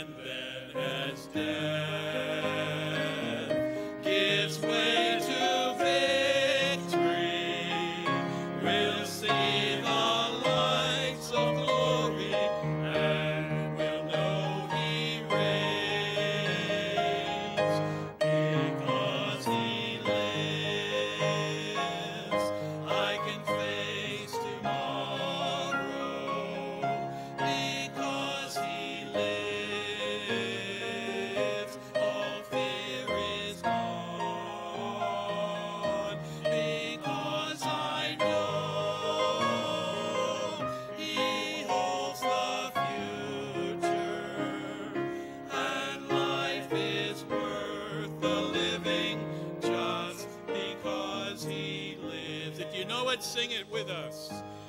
And then as death gives way to victory, we'll see the lights of glory, and we'll know He reigns. Because He lives, I can face tomorrow. Because He lives, all fear is gone. Because I know He holds the future, and life is worth the living just because He lives. If you know it, sing it with us.